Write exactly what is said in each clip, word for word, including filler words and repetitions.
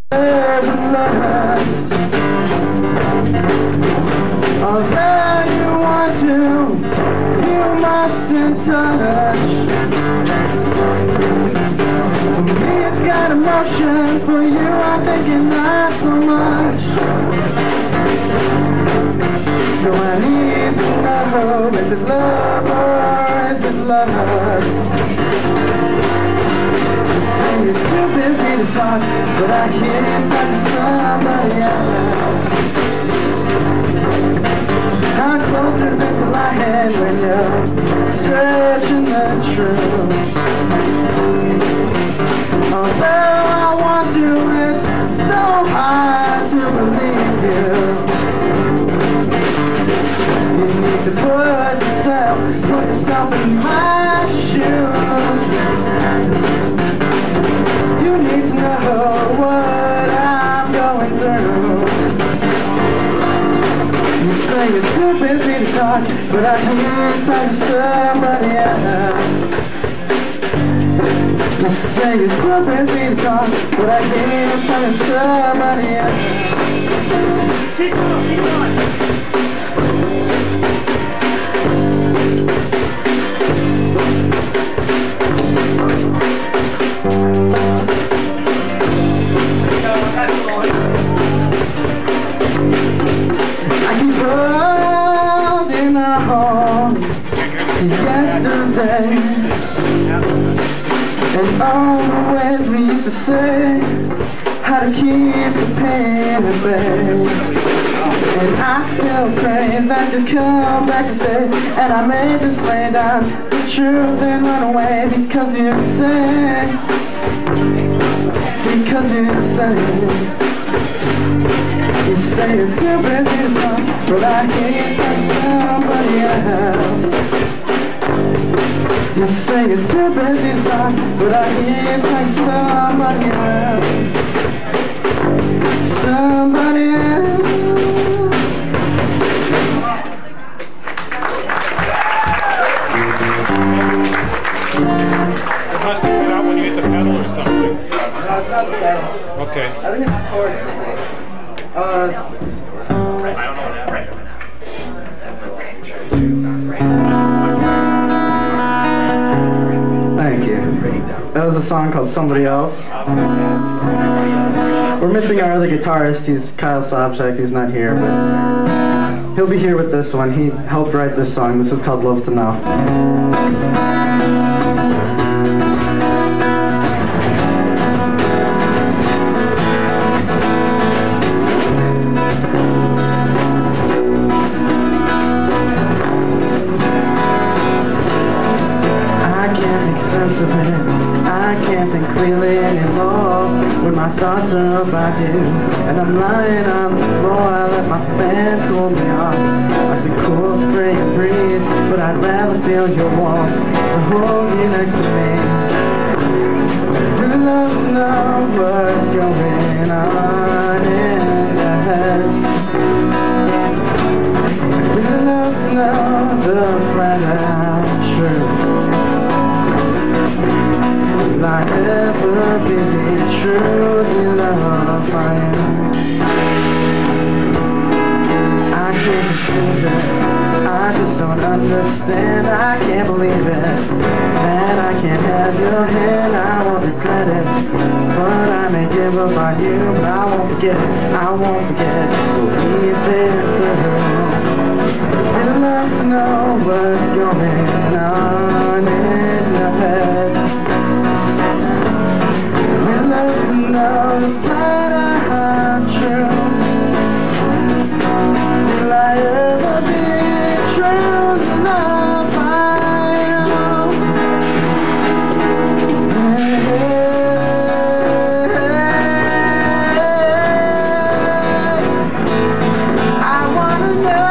Although you want to, you mustn't touch. For me it's got emotion, for you I'm thinking not so much. So I need to know, is it love or is it lust? Say you're too busy to talk, but I can't talk to somebody else. How close is it to my head when you're stretching the truth? Although I want to, it's so hard to believe you. You need to put yourself, put yourself in my shoes. You need to know what I'm going through. You say you're too busy to talk, but I can't talk to somebody else. You say you're too busy to talk, but I can't talk to somebody else. Keep going, keep going. Yesterday, and all the ways we used to say how to keep the pain at bay. And I still pray that you come back to stay, and I may just lay down the truth and run away because you say, because you say, you say you're too busy to talk, but I can't find somebody else. You say you're too busy to talk, but I can't find somebody else. Somebody else. It must have come out when you hit the pedal or something. No, it's not the pedal. Okay. I think it's recording. Uh, I don't know that. Right. Thank you. That was a song called Somebody Else. We're missing our other guitarist. He's Kyle Sobchak. He's not here, but he'll be here with this one. He helped write this song. This is called Love to Know. I can't think clearly anymore when my thoughts are about you, and I'm lying on the floor. I let my fan cool me off like the cool spring breeze, but I'd rather feel your warmth, so hold you next to me. I'd really love to know what's going on in your head. I'd really love to know the flat out truth. Will I ever be truly loved by you? I can't conceive it, I just don't understand. I can't believe it, that I can't have your hand. I won't regret it, but I may give up on you. But I won't forget, I won't forget what we've been through. I'd love to know what's going on in your head. I'd love to know the flat out truth. Will I ever be truly loved by you? Hey, I wanna know.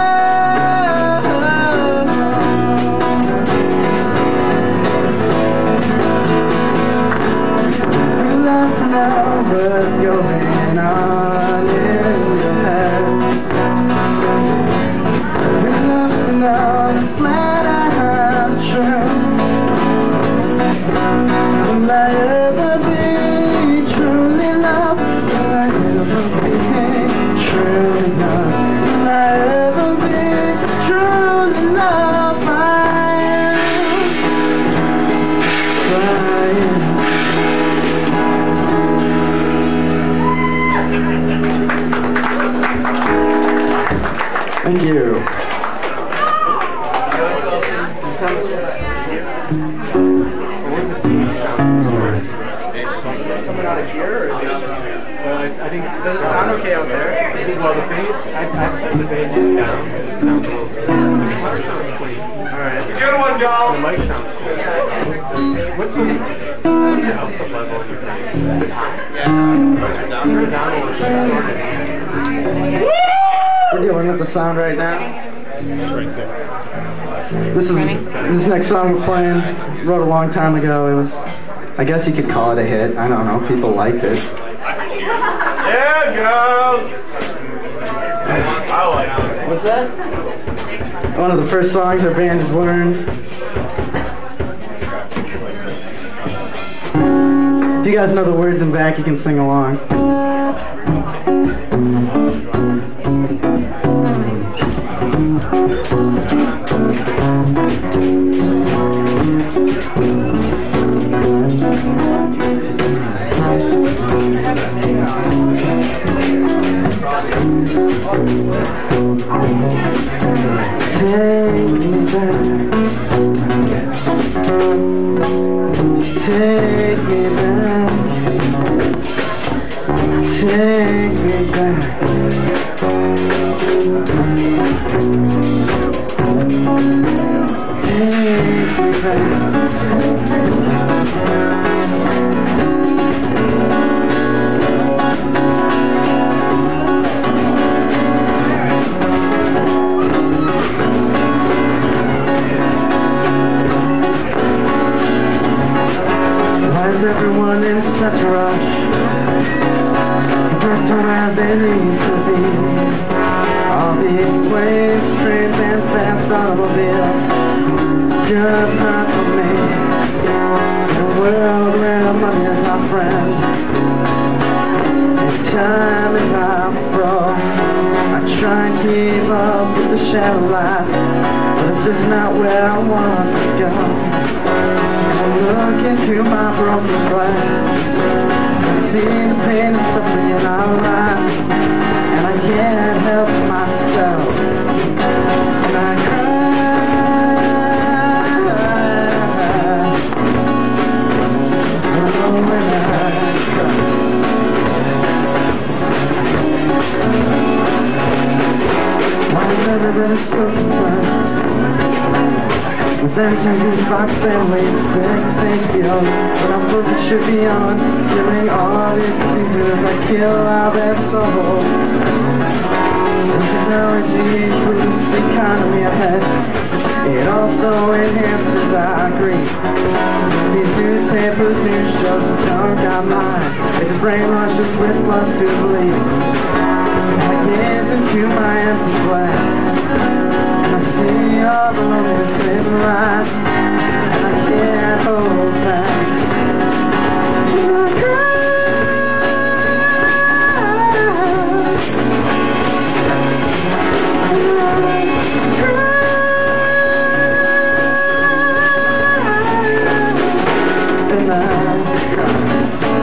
What's going on in your head? We'd love to know the flat out truth. Will I ever be truly loved? I ever be true enough? Will I ever be true enough? I am trying. Thank you. Coming out of here, or is it just? Well, it's, I think it's Does it sound okay out there? Well, the bass, I, I've turned the bass down because it sounds a little. The guitar sounds clean. Alright. Good one, y'all! The mic sounds cool. What's the what's your output level of your bass? Is it high? Yeah, it's on. Turn it down. Turn it down a little. Started. We're dealing with the sound right now. It's right there. This is this next song we're playing. Wrote a long time ago. It was, I guess you could call it a hit. I don't know. People liked it. There it goes! I like it. What's that? One of the first songs our band has learned. If you guys know the words in back, you can sing along. Take me back. Take me back. Take me back. Take me back. Everyone in such a rush to get to where they need to be. All these planes, trains, and fast automobiles, it's just not for me. In a world where money is our friend and time is our foe, I try and keep up with the shadow life, but it's just not where I want to go. Look into my broken glass, I see the pain and suffering in our lives, and I can't help myself, and I cry. Oh, when I cry. Why is everybody so concerned with every time you box band waiting six H B Os when I'm booked should be on, killing all these diseases I kill out their soul. And technology improves the economy ahead, it also enhances our greed. These newspapers, news shows, and junk online, they just brainwash us with love to believe. I gaze into my empty glass, I see all the loneliness in my eyes, and I can't hold back. I cry. I cry. And I cry.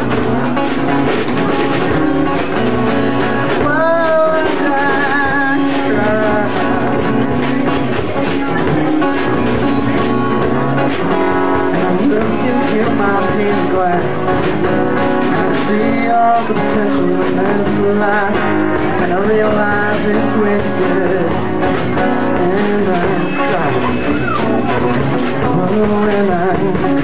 My painted glass, I see all the potential in this life, and I realize it's wasted, and I cry. Oh, and I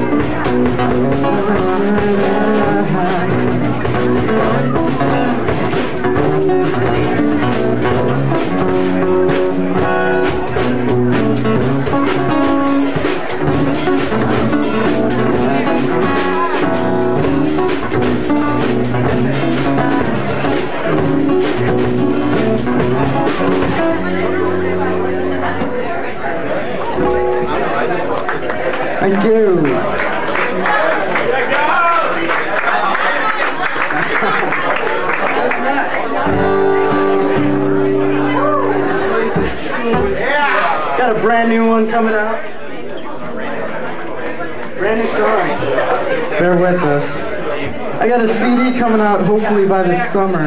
Thank you. got a brand new one coming out. Brand new song. Bear with us. I got a C D coming out hopefully by this summer.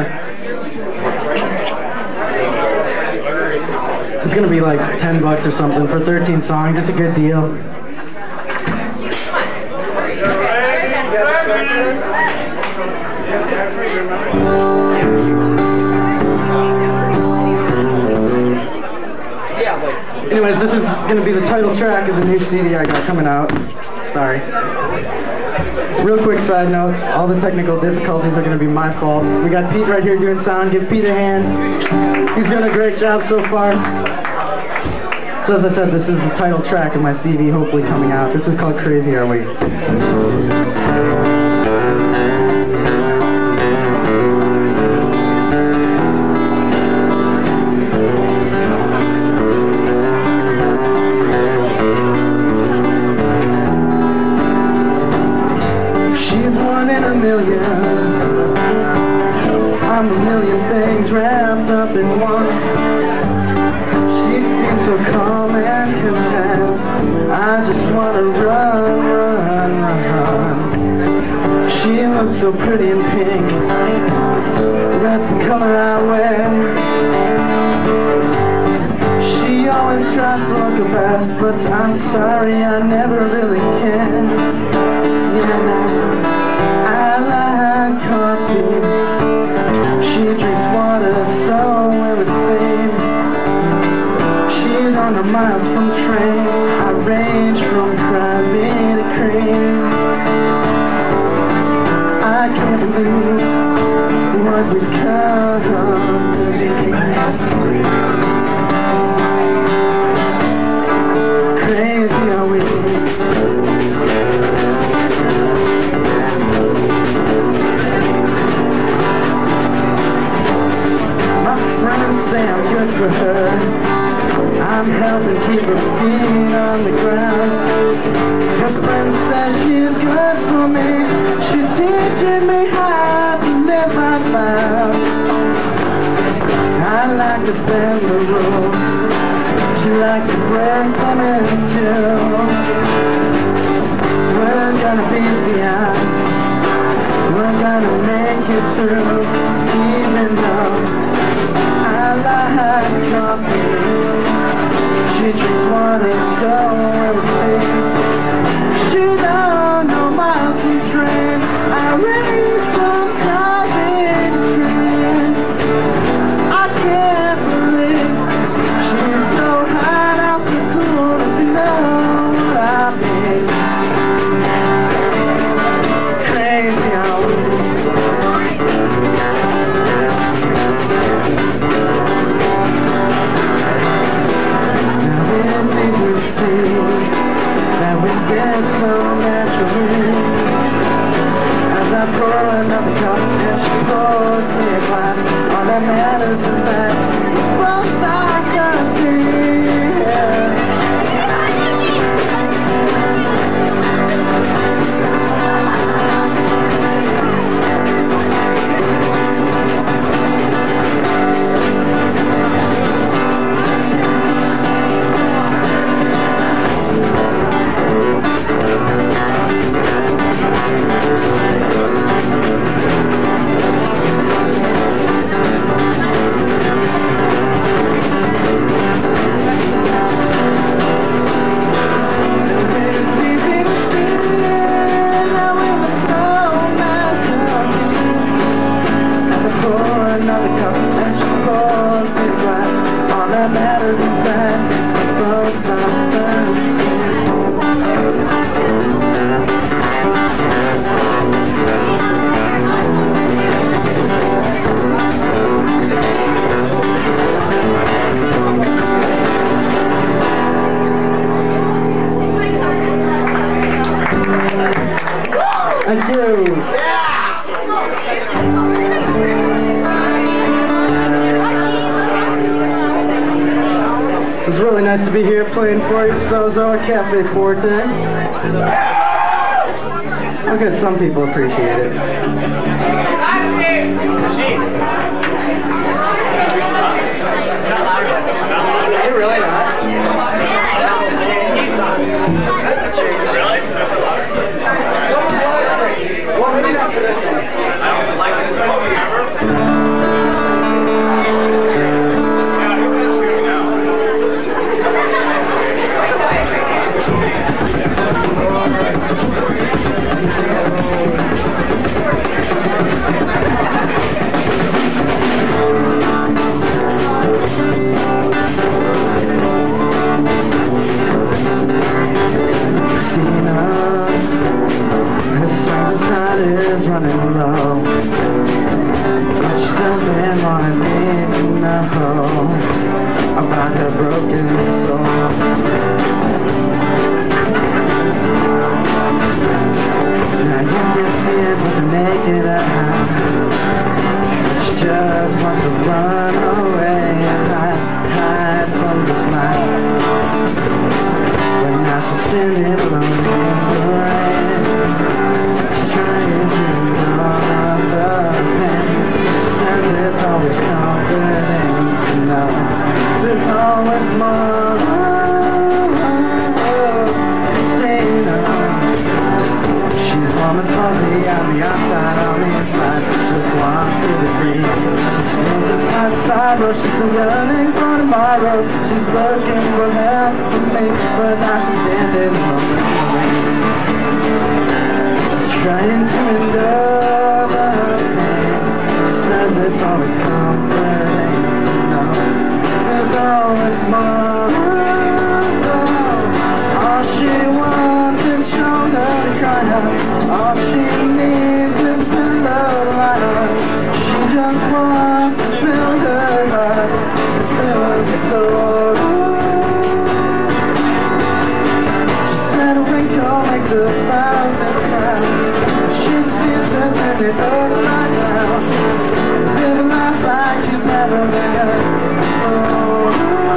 It's gonna be like ten bucks or something for thirteen songs. It's a good deal. Anyways, this is going to be the title track of the new C D I got coming out. Sorry. Real quick side note, all the technical difficulties are going to be my fault. We got Pete right here doing sound. Give Pete a hand. He's doing a great job so far. So as I said, this is the title track of my C D hopefully coming out. This is called Crazy Are We? I'm a million things wrapped up in one. She seems so calm and content. I just wanna run, run, run. She looks so pretty in pink. That's the color I wear. She always tries to look her best, but I'm sorry, I never really can. Yeah, no. I like coffee. She drinks water, so everything. She's on her miles from train. I range from Crosby to cream. I can't believe what we've come to be. Crazy are we? Say I'm good for her. I'm helping keep her feet on the ground. Her friend says she's good for me. She's teaching me how to live out loud. I like to bend the rules. She likes to break them in two. We're gonna beat the odds. We're gonna make it through. Even though I like coffee. She drinks water, so everything. She don't know miles from train. I range from coffee to cream. I can't believe she's so hot, I'm so cool. If you know what I mean. Crazy how we. That we get so naturally. As I pour another cup and she pours me a glass, all that matters is that we both are thirsty. Yeah. Thank you. It's really nice to be here playing for you, Sozo at Cafe Forte. Look at some people appreciate it. Are you really not? doesn't want me to know about her broken soul. Now you can see it with the naked eye. She just wants to run away and hide, hide from this life. But now she's standing alone in the rain. She's trying to numb the pain. She says it's always comforting to know there's always more. Staying alone. She's warm and fuzzy on the outside, on the inside. She just wants to be free. She's still just outside, but she's still yearning for tomorrow. She's looking for help from me, but now she's standing alone in the rain. She's trying to endure the pain. She says it's always comforting to know there's always more. All she wants is shoulder to cry out. All she needs is pillow light. She just wants to spill her heart, spill her soul. She said a wrinkle makes a thousand frowns. She just needs to turn it upside down. Live a life like she's never been. Oh.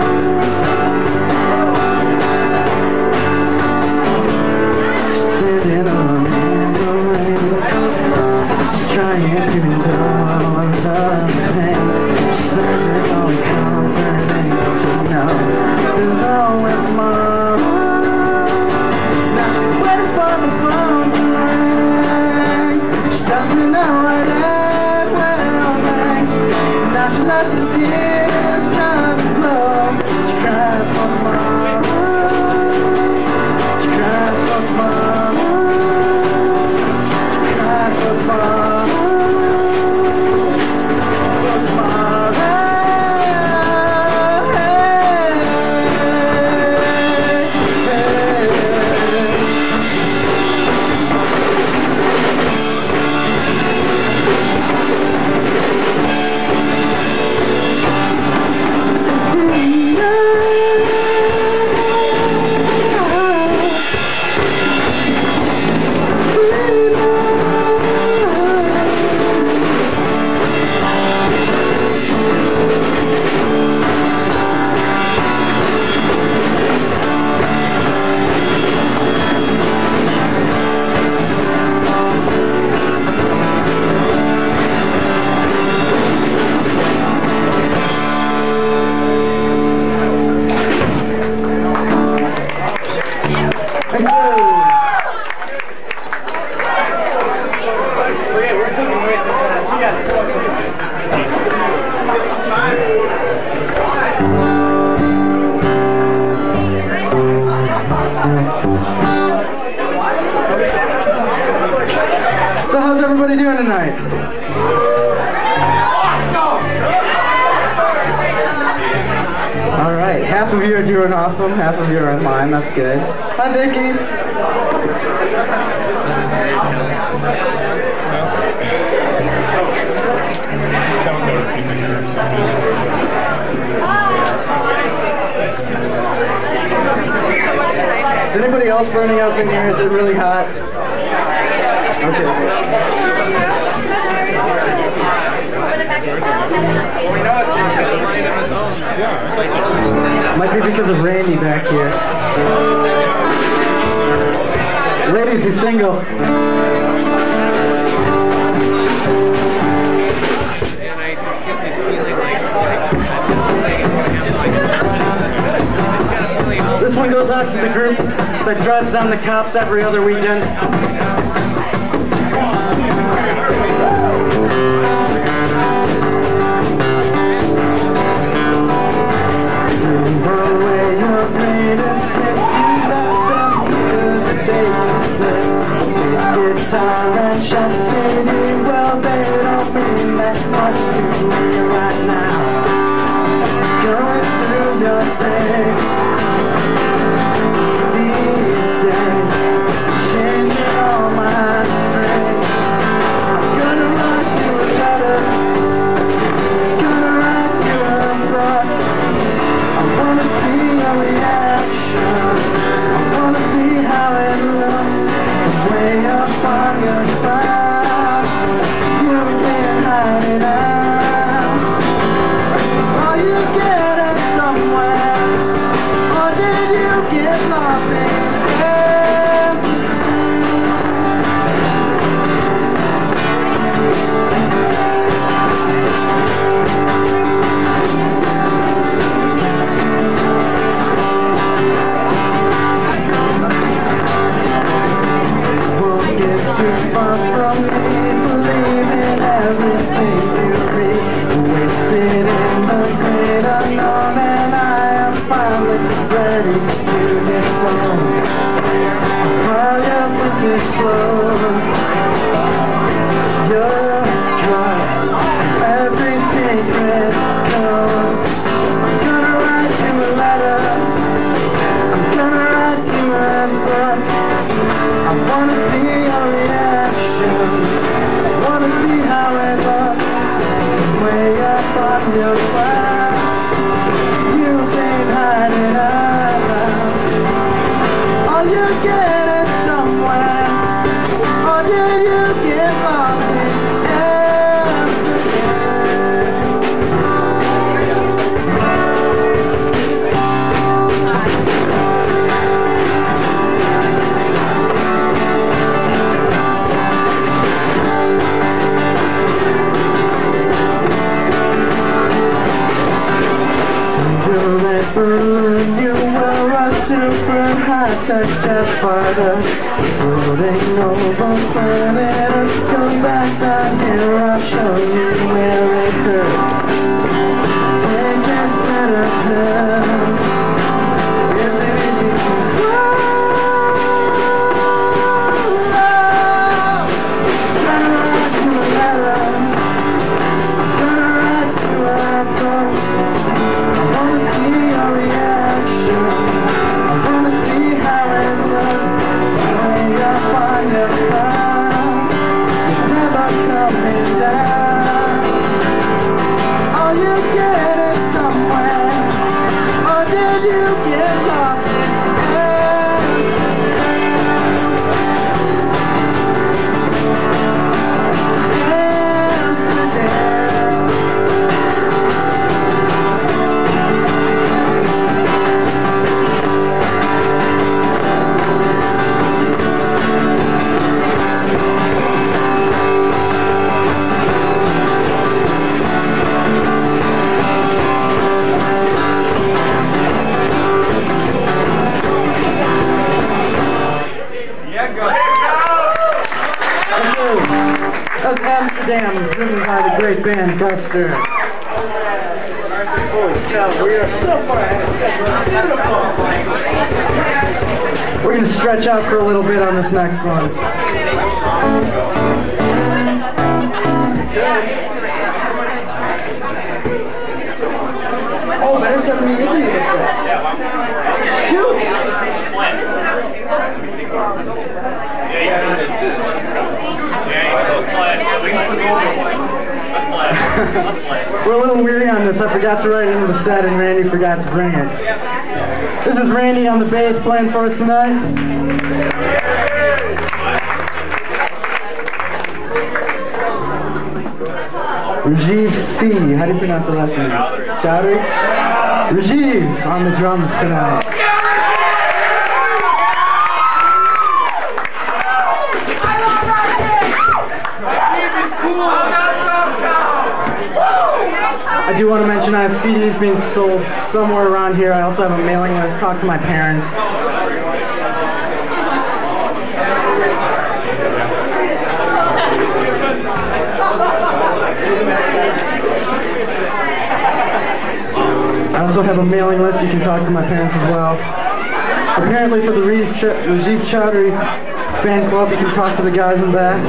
Standing alone in the rain. She's trying to endure the pain. She says it's always comforting to know there's always tomorrow. Now she's waiting for the phone to ring. She doesn't know what it will bring. Now she lets the tears just flow. She cries for tomorrow. She cries for tomorrow. She cries for tomorrow. For tomorrow. Hey, hey, So how's everybody doing tonight? All right, half of you are doing awesome, half of you are online. That's good. Hi, Vicky. Is anybody else burning up in here? Is it really hot? Okay. Might be because of Randy back here. Ladies, he's single. And I just get this feeling like, like I'm saying it's going to happen like just kind of feeling all This one goes out to the group that drives down the cops every other weekend. Guitar and Shop City, well they don't mean that much to you right now. Going through your things these days, changing all my strings. I'm gonna run to a better everything you read, wasted in the great unknown, and I am finally ready to dispose of all your vintage clothes, your drugs, every secret code. I'm gonna write you a letter, I'm gonna write you a book. I wanna see your reaction, I wanna see how it looks way up on your cloud. You've been hiding around. All you get is somewhere, or did you get lost in Berlin, you were a super high-tech jet fighter, floating over planet. Come back down here, I'll show you where it hurts. Take this better pill. It leads you to gonna write you a letter, gonna write you a book. I wanna see your reaction, I wanna see how it looks way up on your cloud. You're never coming down. All you get is somewhere, or did you get lost in That's Amsterdam, driven by the great band Buster. Holy cow, we are so far ahead of schedule. Beautiful. We're going to stretch out for a little bit on this next one. Oh, there's something easy to say. Shoot! We're a little weary on this. I forgot to write it into the set and Randy forgot to bring it. This is Randy on the bass playing for us tonight. Rajiv C. How do you pronounce the last name? Chowdhury? Rajiv on the drums tonight. I do want to mention I have C Ds being sold somewhere around here. I also have a mailing list. Talk to my parents. I also have a mailing list. You can talk to my parents as well. Apparently for the Rajiv Chowdhury fan club, you can talk to the guys in back.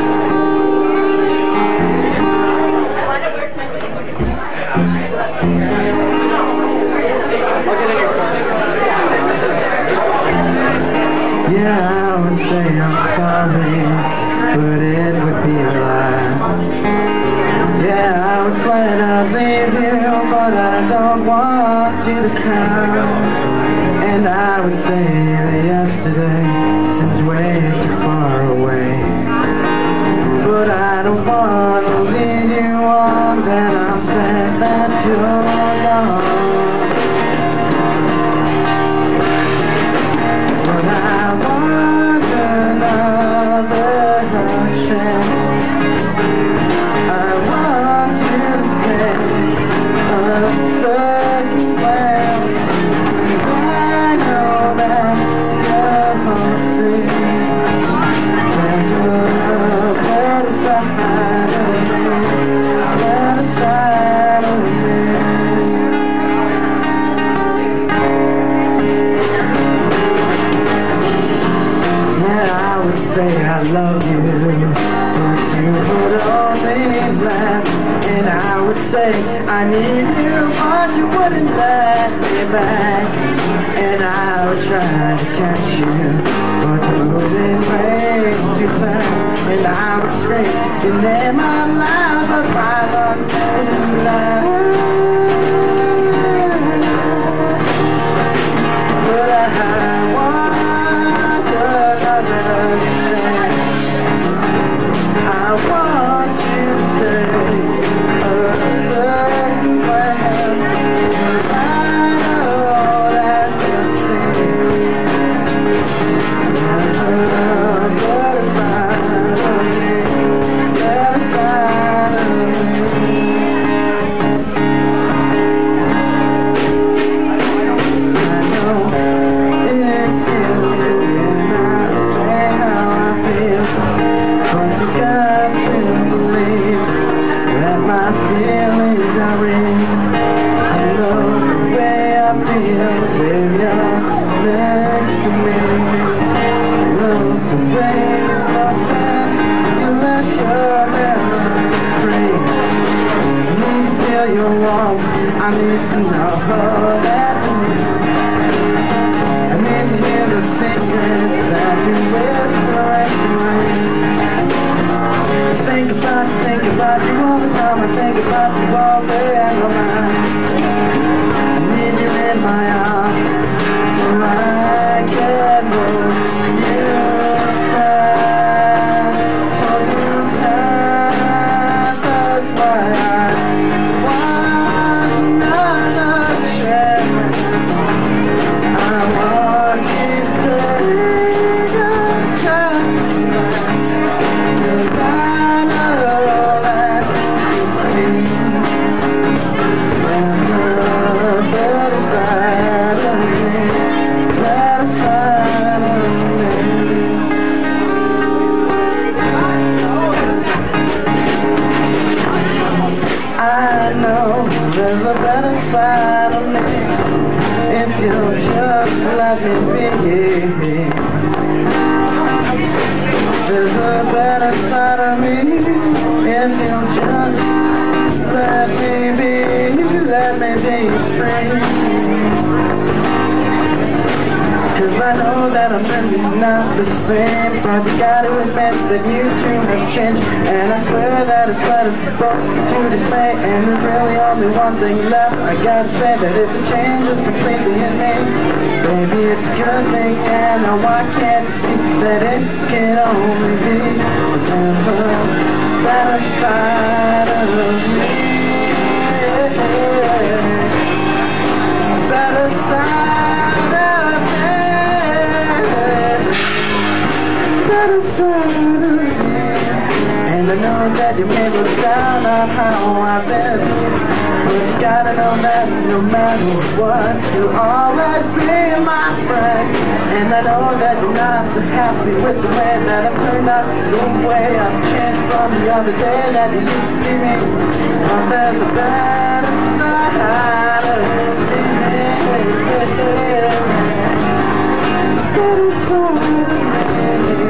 Yeah, I would say I'm sorry, but it would be a lie. Yeah, I would flat out leave you, but I don't want you to cry. And I would say that yesterday seems way too far away, but I don't want to lead you on, then I'm sad that you're gone. But I want another chance. I want you to take a second glance, 'cause I know that you're homesick. There's a better side of me. I would say I need you, but you wouldn't let me back. And I would try to catch you, but you're moving way too fast. And I would scream your name out loud, but my lungs didn't last. But I want another chance. I want you to take a second glance. I know that you think there's a better side of me, better side of me. I know it's easy when I say how I feel, but you got to believe that my feelings are real. I know the way I feel when you're next to me. Love the way you love that you let your memory free. When you feel you're warm, I need to know that you need. I need to hear the secrets that you whisper into my ear. I think about you, think about you all the time. I think about you all day and all night. I need you in my arms so I can hold you tight, hold you tight. That's why I want another chance. I want you to take a chance. 'Cause I know that you see there's a better side of me, better side of me. I know there's a better side of me if you'll just let me be. There's a better side of me if you'll just let me be, let me be free. 'Cause I know that I'm really not the same, but you gotta admit that you too have changed. And I swear that it's led us both to dismay. And there's really only one thing left. I gotta say that if the change is completely in me, baby, it's a good thing. And now why can't you see that it can only be the better side of me, better side of me, better side of me. And I know that you may look down on how I've been, but you gotta know that no matter what, you'll always be my friend. And I know that you're not happy with the way that I've turned out, the way I've changed from the other day that you used to see me. But there's a better side of me, better side of me.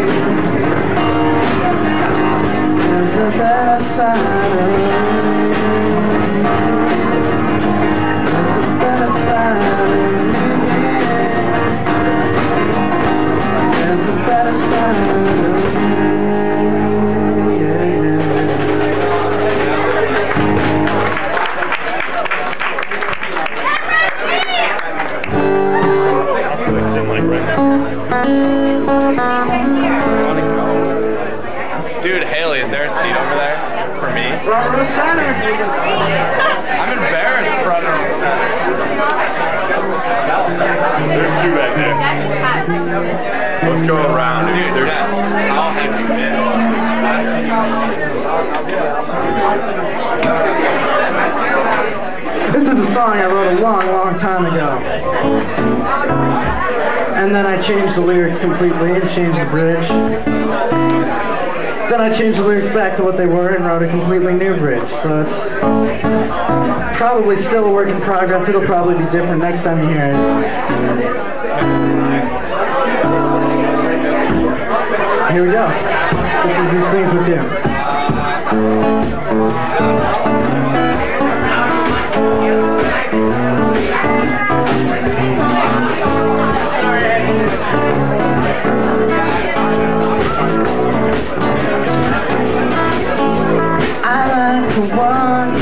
There's a better side of me. There's a better side of me. There's a better side of me. Yeah, yeah. I feel like sitting like right now. Dude, Haley, is there a seat over there for me? Front row center. I'm embarrassed, front row center. There's two back there. Let's go around, dude. Dude, There's yes, I'll have you in. This is a song I wrote a long, long time ago. And then I changed the lyrics completely and changed the bridge. Then I changed the lyrics back to what they were and wrote a completely new bridge. So it's probably still a work in progress. It'll probably be different next time you hear it. Here we go. This is These Things With You.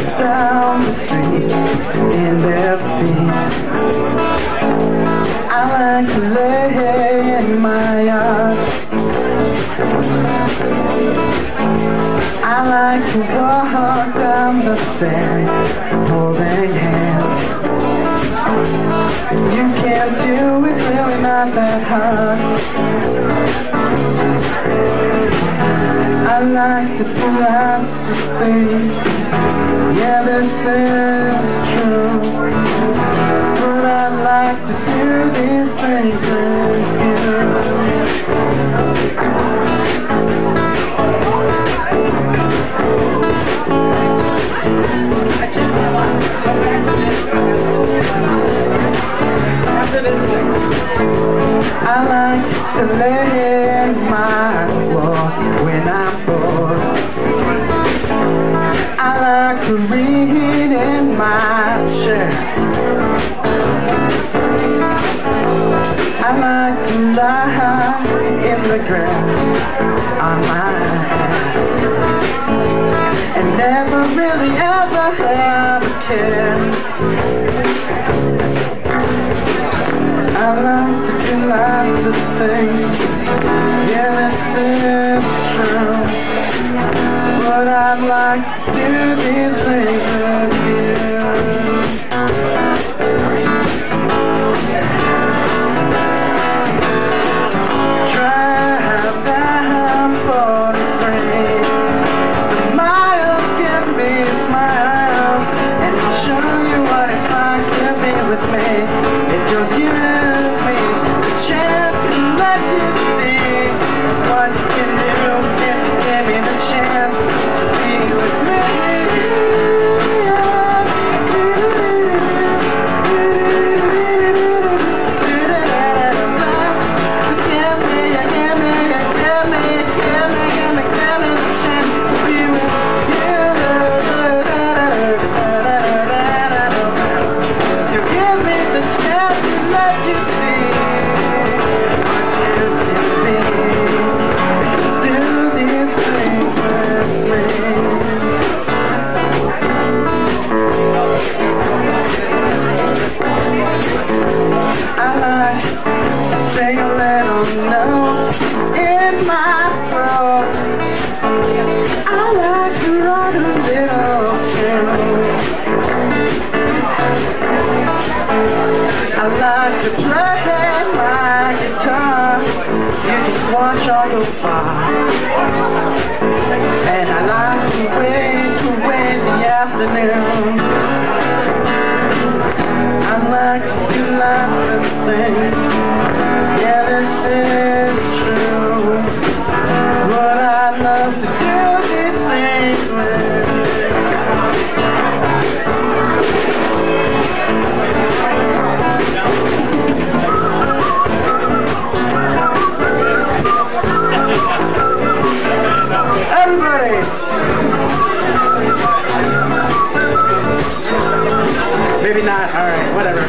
down the street in their feet. I like to lay in my yard. I like to walk down the stairs holding hands. You can't do it, really not that hard. I like to do lots of things. Yeah, this is true. But I like to do these things with you. I like to lay in my floor when I'm bored. I like to read in my chair. I like to lie in the grass on my ass and never really ever have a care. I like to do lots of things. Yeah, this is true. But I'd like to do these things with you. Drive down forty-three. The miles give me smiles, and I'll show you what it's like to be with me. If you'll give me the chance to let you see what you can do, if you give me the chance to be with me. Give me, give me, give me, give me, give me, give me the chance to be with you. You give me the chance to let you see what you can be if you do these things with me. I like to sing a little note in my throat. I like to write a little tune. I like to play my guitar. You just watch all go far. And I like to wait to wait the afternoon. I like to do lots of things. Yeah, this is true. But I'd love to do these things with everybody! Maybe not, alright, whatever.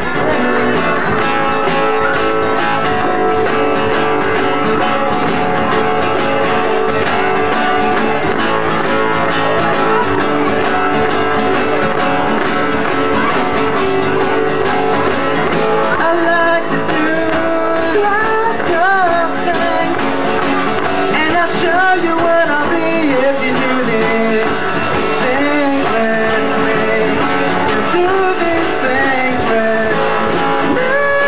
I like to do lots of things, and I'll show you what I'll be if you do these things with me. You do these things with me.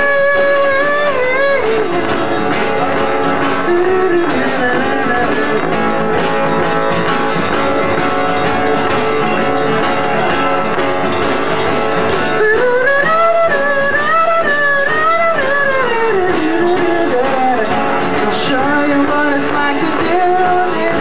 I'll show you what it's like to do this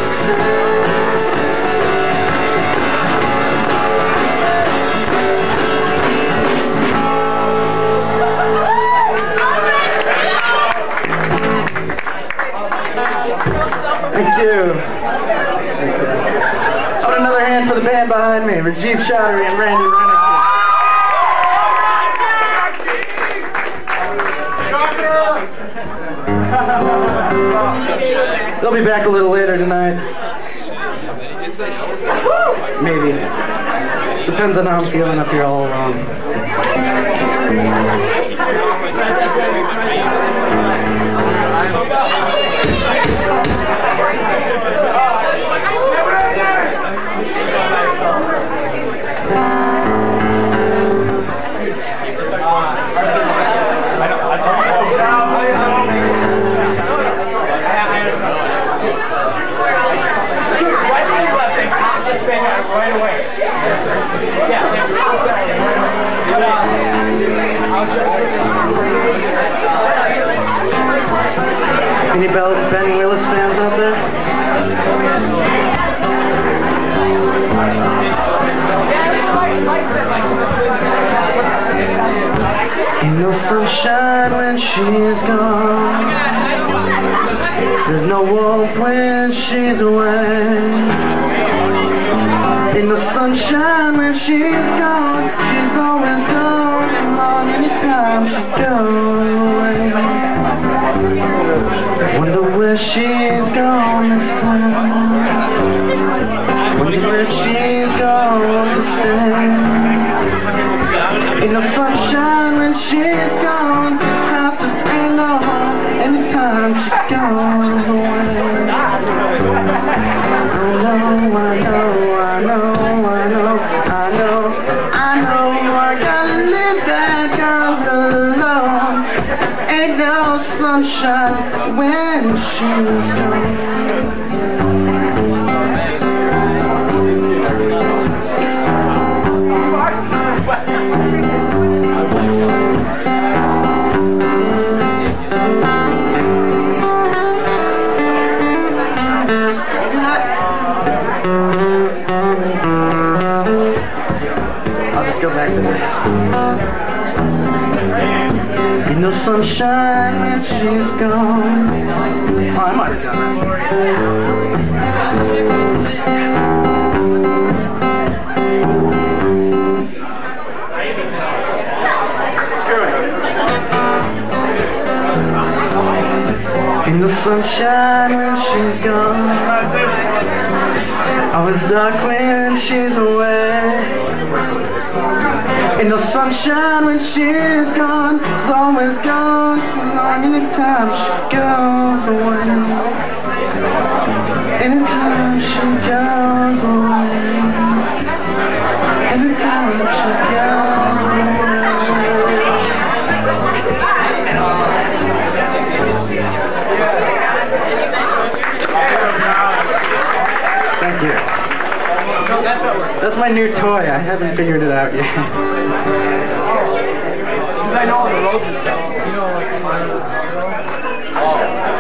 Thank you. How about another hand for the band behind me, Rajiv Chaudhary and Randy Rennick. They'll be back a little later tonight. Maybe. The Depends on how I'm feeling up here all alone. Right away. Any Ben Willis fans out there? Ain't no sunshine when she's gone. There's no warmth when she's away. Ain't no sunshine when she's gone. She's always gone too long anytime she goes away. Wonder where she's gone this time. Wonder if she's gone to stay. Ain't no sunshine when she's gone. This house just ain't no home anytime she goes away. I know, I know, I know, I know, I know, I know I gotta leave that girl alone. Ain't no sunshine when she's gone. Go back to this. Ain't no sunshine when she's gone. Oh, I might have done that. Screw it. Ain't no sunshine when she's gone. Oh, it's dark when she's away. Ain't no sunshine when she's gone. It's always gone too long anytime she goes away. Anytime she goes away. Anytime she goes away. Thank you. That's my new toy. I haven't figured it out yet. Because I know all the roads and stuff. You know, like, oh.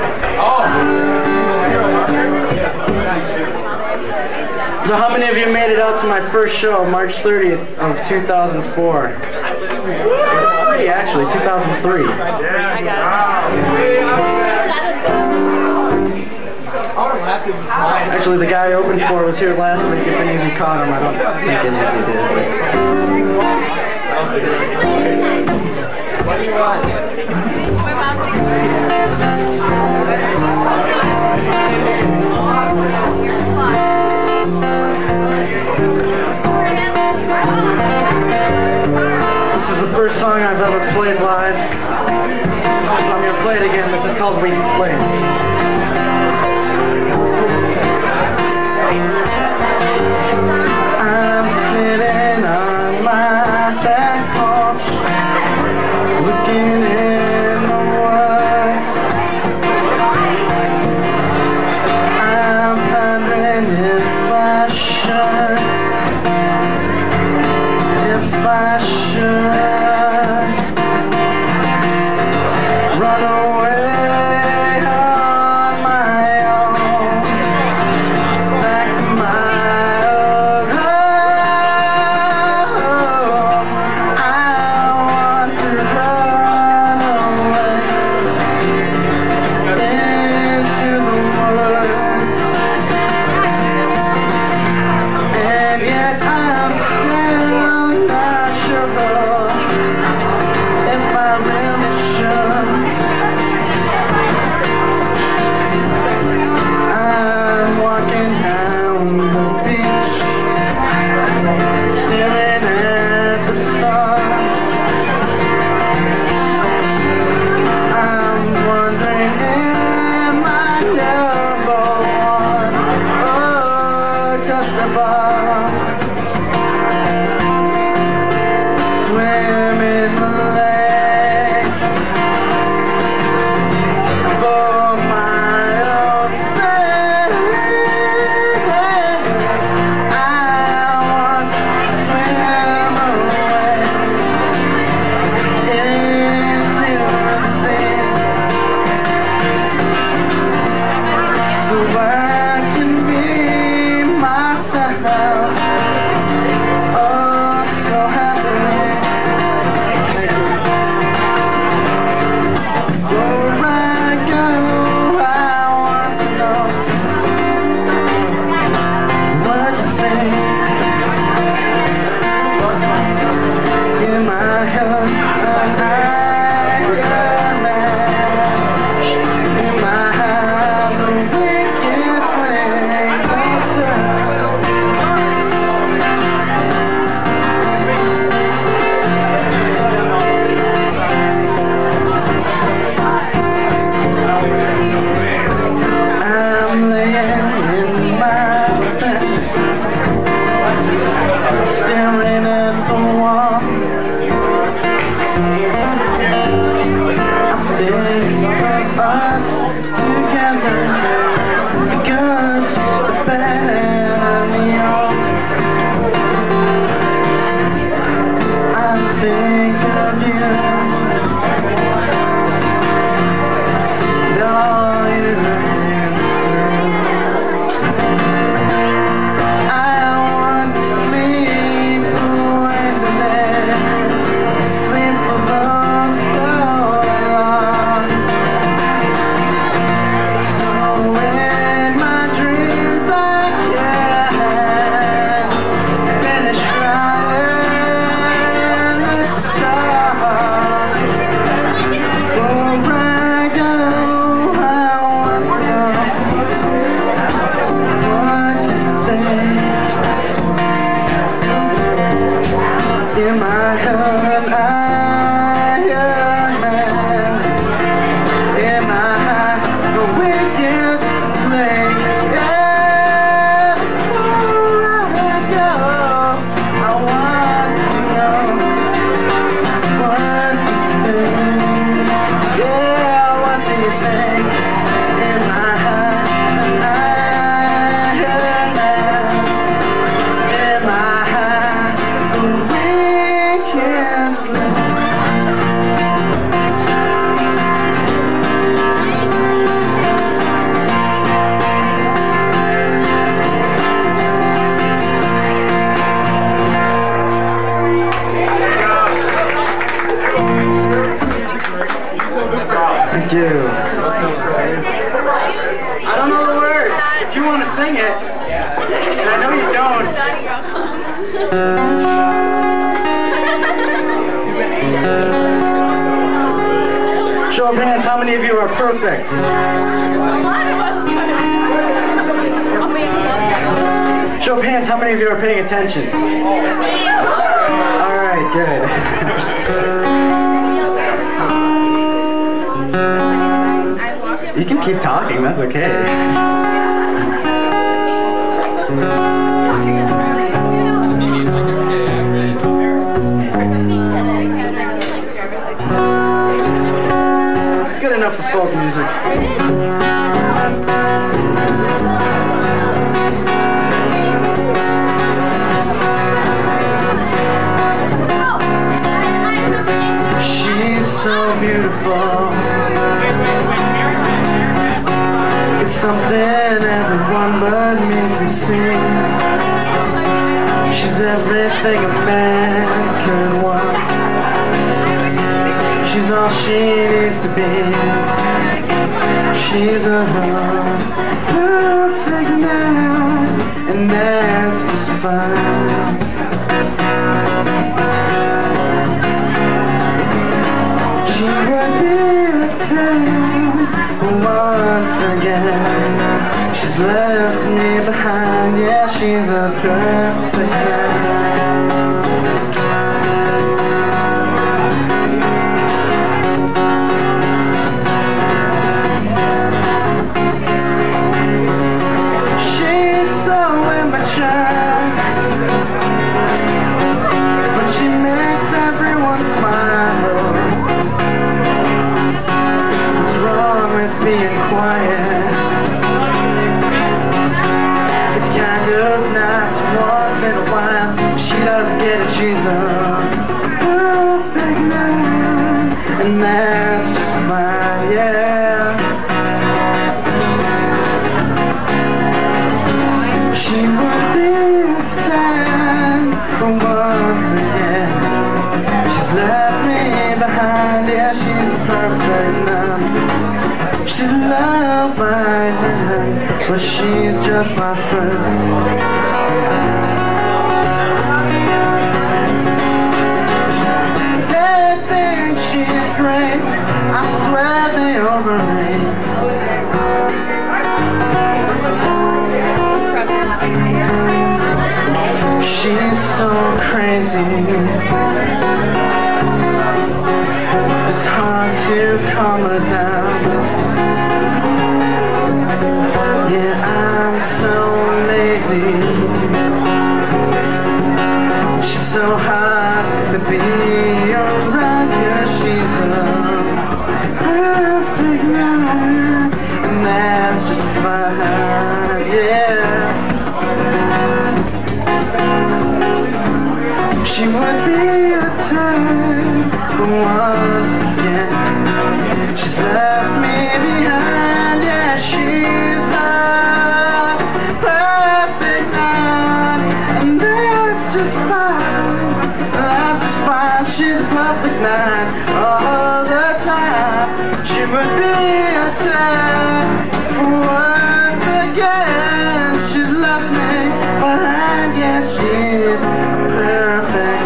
Oh. So how many of you made it out to my first show, March thirtieth of two thousand four? Three, actually, two thousand three. I got Actually, the guy I opened for was here last week. If any of you caught him, I don't think any of you did. What do you want? This is the first song I've ever played live, so I'm going to play it again. This is called Weak Slave. I'm sitting on my back porch, looking in the woods. I'm wondering if I should, if I should run away or in my heart, an Iron Man. In my heart, the wicked flame goes out. I'm laying in my bed, staring at the wall. I think of us together, the good, the bad, and the old. I think of you, all you've been through. I want to sleep away the day, to sleep for those so long. So in my dreams I can finish writing this song. Before I go, I want to know what to say. In my heart, Iron Man. In my heart, the wicked flame. Yeah, before I go, I want to know what to say. Yeah, what do you say? In my heart, Iron Man. In my heart, the weakest link. Thank you. I don't know the words. If you want to sing it, and I know you don't. Show of hands, how many of you are perfect? A lot of us could. I mean, Show of hands, how many of you are paying attention? All right, good. You can keep talking, that's okay. Good enough for folk music. She's so beautiful. It's something everyone but me can see. She's everything a man could want. She's all she needs to be. She's a perfect man, and that's just fine. She would be a ten once again. She's left me behind. Yeah, she's a perfect man. She's so immature, but she makes everyone smile. What's wrong with being quiet? It's kind of nice once in a while. She doesn't get it, she's a perfect man, and that's just fine, yeah. She would be a ten, but once again she's left me behind. Yeah, she's a perfect man. She's loved by them, but she's just my friend. crazy. It's hard to calm her down. Yeah, I'm so lazy. She's so hard to be around. Yeah, she's a perfect night, and that's just fine. Yeah. She would be a ten, but once again she's left me behind. Yeah, she's a perfect nine, and that's just fine. That's just fine. She's a perfect nine all the time. She would be a ten, but once again she's left me behind. Yeah, she's perfect.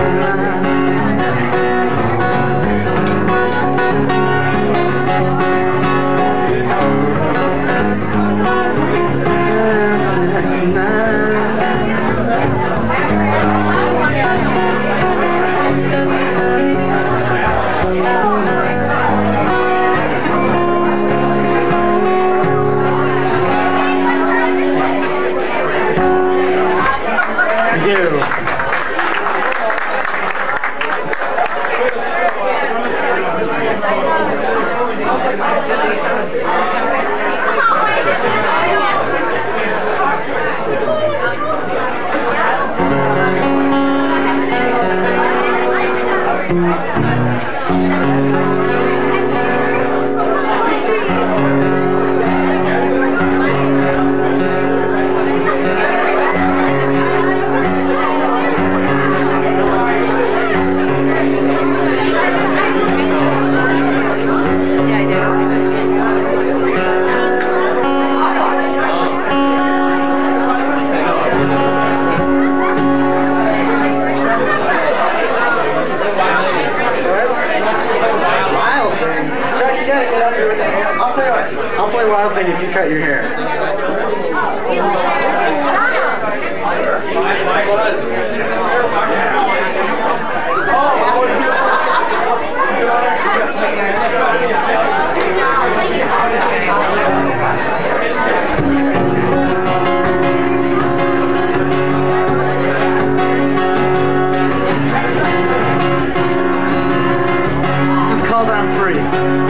I'll play Wild Thing if you cut your hair. This is called I'm Free.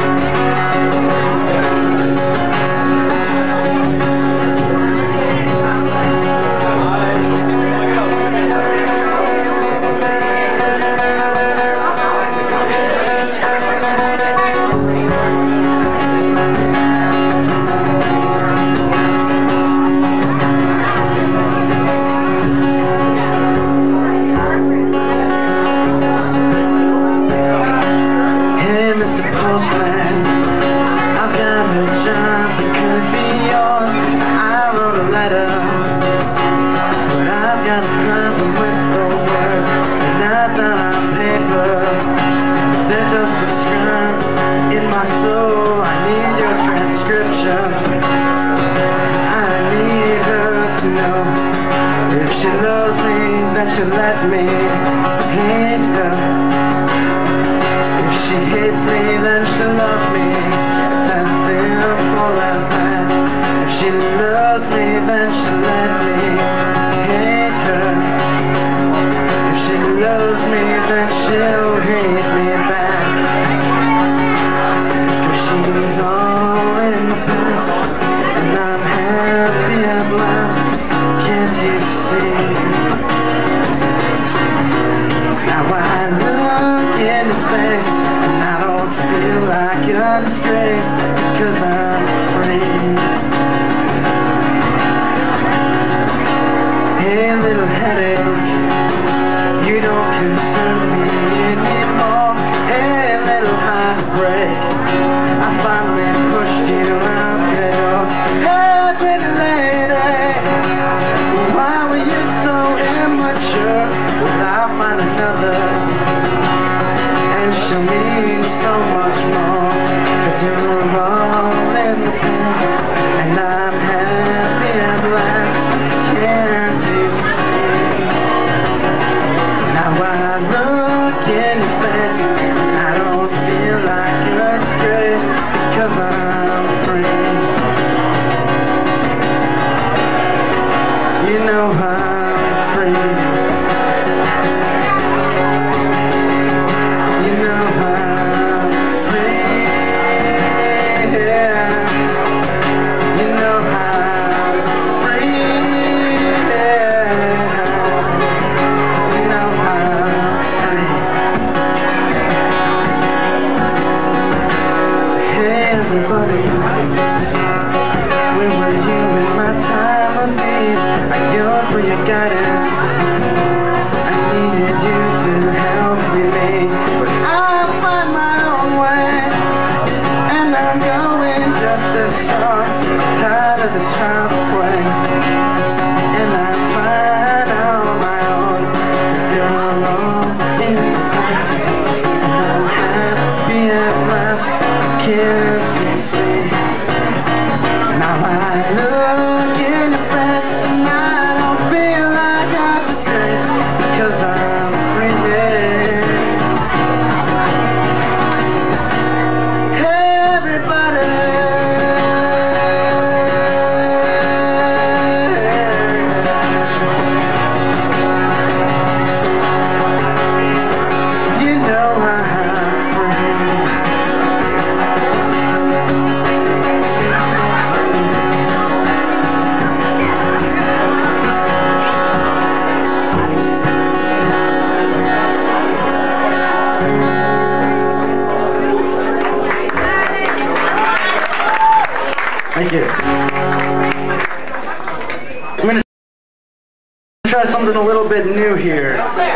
She loves me, then she'll let me hate her. If she hates me, then she'll love me. It's as simple as that. If she loves me, then she'll let me hate her. If she loves me, then she'll hate me back. 'Cause she's all in the past, and I'm happy at last. Can't you see? Now I look in your face, and I don't feel like a disgrace, because I'm free. Hey, little headache, you don't concern me anymore. Hey, little heartbreak, I finally pushed you out the door. Hey, pretty lady, why were you so immature? Well, I'll find another, and she'll mean so much more. 'Cause you're all in the past, and I'm happy at last. Can't you see? Now past. How happy at last, can't you see? Now I look in your face and I don't feel like a disgrace, because I'm free. Hey everybody, you know I'm free. Thank you. I'm going to try something a little bit new here.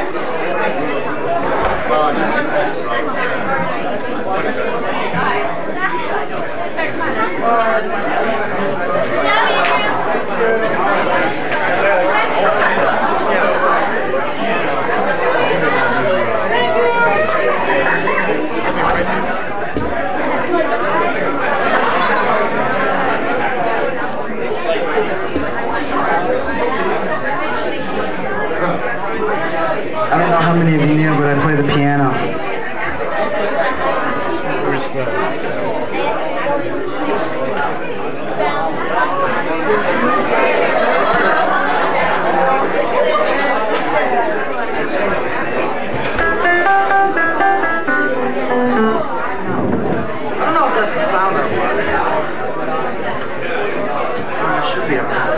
I don't know how many of you knew, but I play the piano. Where's the... I don't know if that's the sound I want. Uh, it should be on that.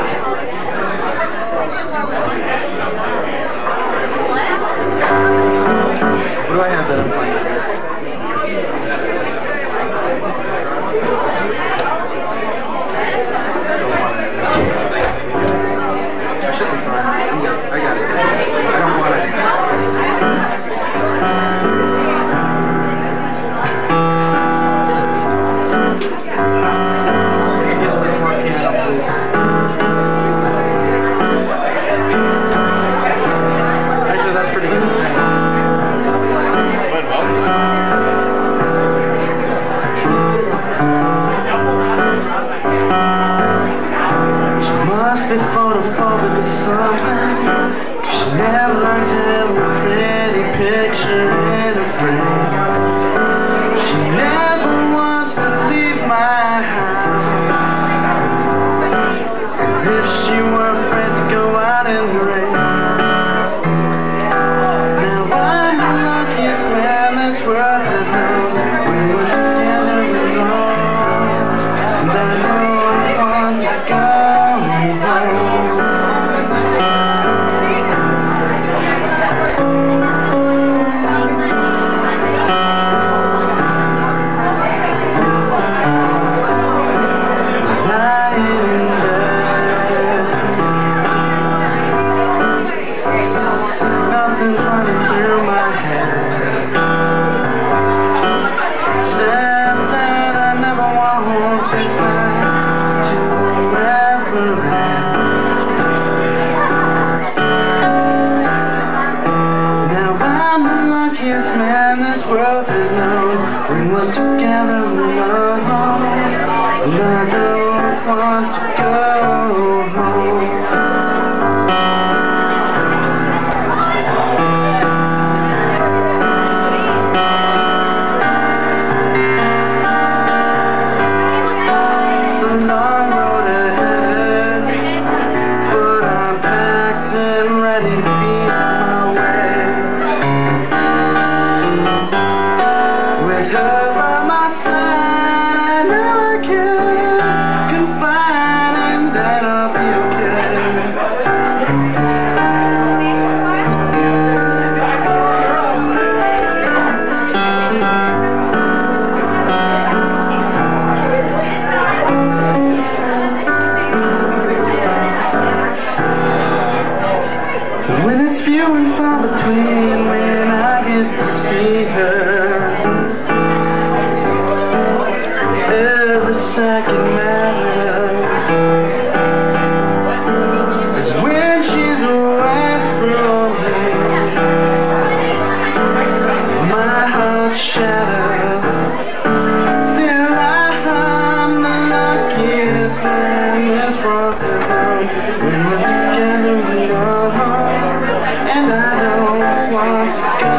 What do I have that I'm playing for? I should be fine. I'm good. I got it. I don't want it. Get a little more piano, please. Actually, that's pretty good. Thanks. She must be photophobic or something, 'cause she never liked having a pretty picture in a frame. She never wants to leave my house, as if she were afraid to go out in the rain. Now I'm the luckiest man this world has known. We were together alone, and I don't want to go home. Lying in bed, nothing's running through my head, except that I never want this night to ever end. Now I'm the luckiest man this world has known. We were together alone, and I don't want to go home. It's a long road ahead, but I'm packed and ready to be on my way. With her by my together.